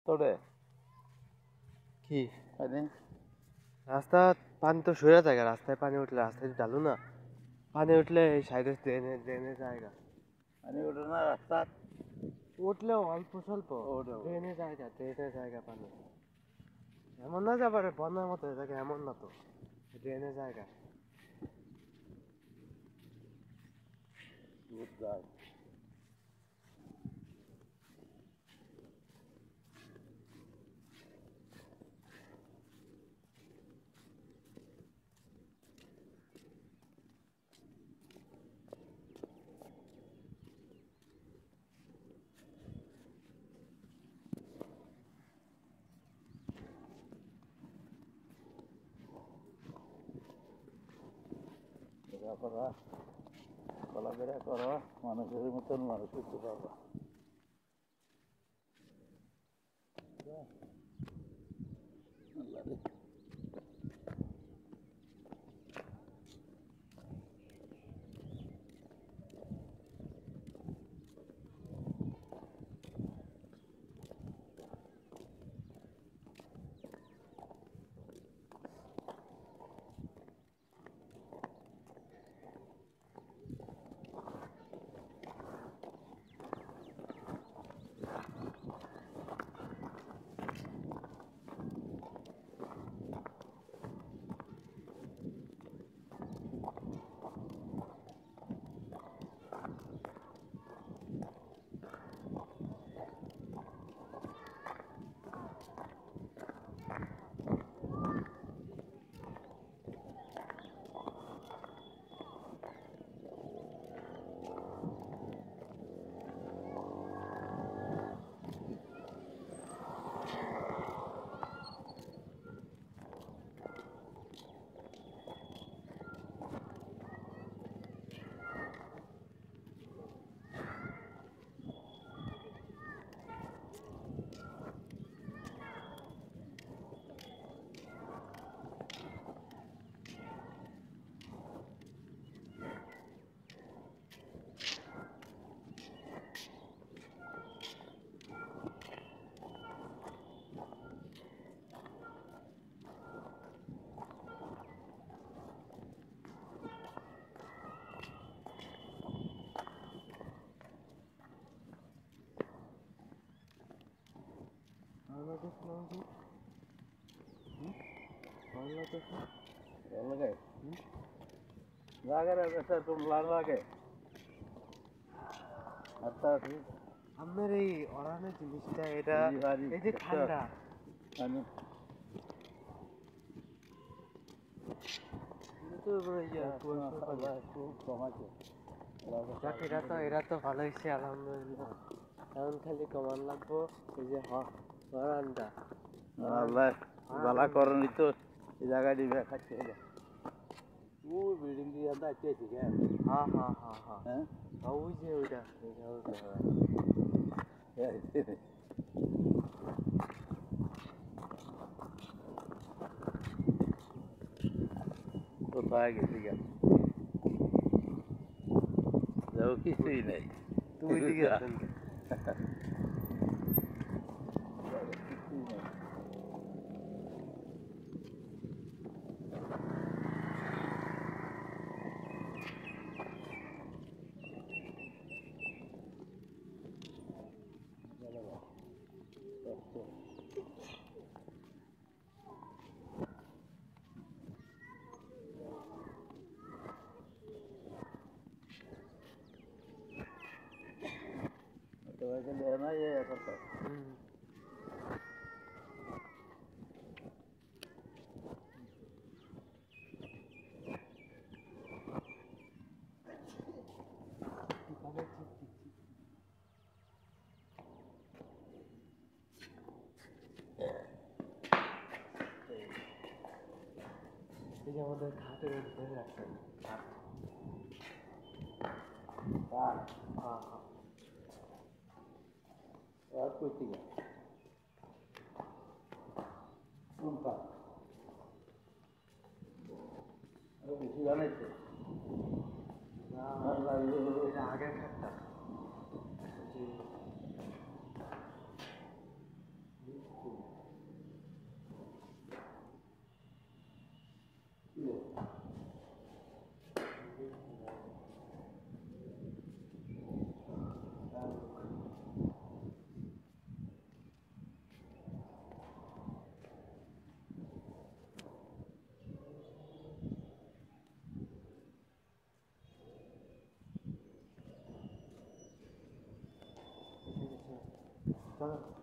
তোরে কি পানি রাস্তা পানি তো সরে যায় রাস্তায় পানি উঠলে রাস্তায় ঢালু না পানি উঠলে এই সাইডে ড্রেনে জায়গা পানি ওঠে না রাস্তা উঠলেও অল্প স্বল্প ওঠে। ড্রেনে জায়গা পানি এমন না যে আবার বন্যার মতো হয়ে থাকে এমন না তো ড্রেনে জায়গা বুঝলাম করা চলাফেরা করো মানুষের মতন মানুষ হতে পারবা লাগে আপনার এই অরানের জিনিসটা এটা এই যে ঠান্ডা এরা তো ভালো হয়েছে আলহামদুলিল্লাহ এখন খালি কমান লাগবো এই যে অরানটা বালা করনি তো এই জায়গায় দিবে খাচ্ছে বিল্ডিং দিয়ে দাঁড়িয়ে আছি হ্যাঁ হ্যাঁ হ্যাঁ হ্যাঁ হ্যাঁ ওই যে ওইটা কোথায় গেছি গেল যাও কিছুই নেই তুমি দিকে আছেন কিছুই নেই না ये करता এই যে আমাদের ঘাটের ধরে রাখতেন हाँ হ্যাঁ হ্যাঁ और कुछ नहीं उनका अरे किसी वाले थे এটা আগের ঘাটটা চলো